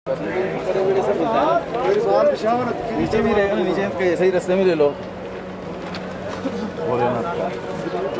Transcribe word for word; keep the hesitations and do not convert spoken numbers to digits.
नीचे भी रहेगा ना, नीचे के सही रास्ते में ले लो भोलेनाथ का।